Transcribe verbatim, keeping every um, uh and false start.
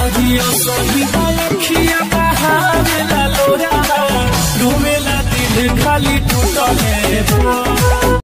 लागियो सही अखिया बहावेला लोरा, डूबेला दिल खाली टूटले।